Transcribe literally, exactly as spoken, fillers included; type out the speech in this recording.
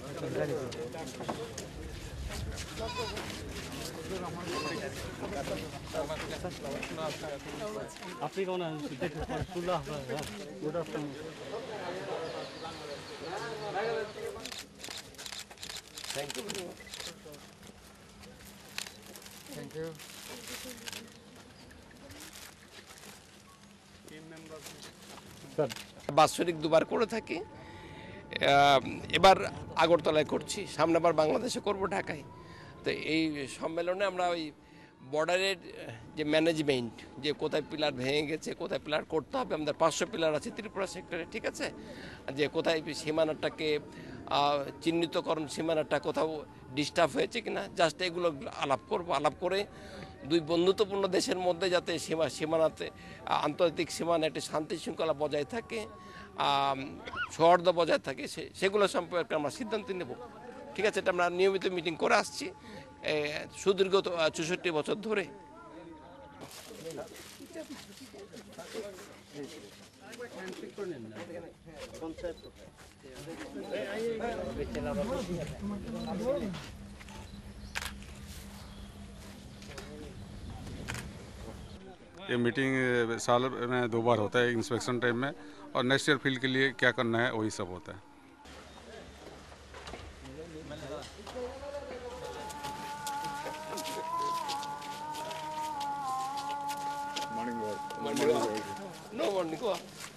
আপনি কেমন শুনলাম good afternoon. Thank you thank you. বাৎসরিক দুবার করে থাকি, এবার আগরতলায় করছি, সামনে আবার বাংলাদেশে করব ঢাকায়। তো এই সম্মেলনে আমরা ওই বর্ডারের যে ম্যানেজমেন্ট, যে কোথায় পিলার ভেঙে গেছে, কোথায় পিলার করতে হবে, আমাদের পাঁচশো পিলার আছে ত্রিপুরা সেক্টরে, ঠিক আছে, যে কোথায় সীমানাটাকে চিহ্নিতকরণ, সীমানাটা কোথাও ডিস্টার্ব হয়েছে কিনা, জাস্ট এগুলো আলাপ করব। আলাপ করে দুই বন্ধুত্বপূর্ণ দেশের মধ্যে যাতে সীমা সীমানাতে আন্তর্জাতিক সীমানা একটি শান্তি শৃঙ্খলা বজায় থাকে, সৌহার্দ্য বজায় থাকে, সেগুলো সম্পর্কে আমরা সিদ্ধান্ত নেব। ঠিক আছে, এটা আমরা নিয়মিত মিটিং করে আসছি সুদীর্ঘ চৌষট্টি বছর ধরে। ये मीटिंग साल में दो बार होता है, इंस्पेक्शन टाइम में, और नेक्स्ट ईयर फील्ड के लिए क्या करना है वही सब होता है। Morning walk. No morning walk.